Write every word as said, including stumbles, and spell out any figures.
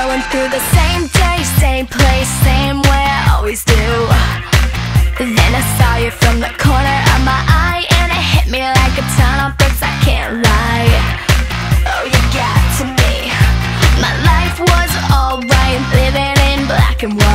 going through the same day, same place, same way I always do. Then I saw you from the corner of my eye, and it hit me like a ton of bricks, I can't lie. Oh, you got to me. My life was alright, living in black and white.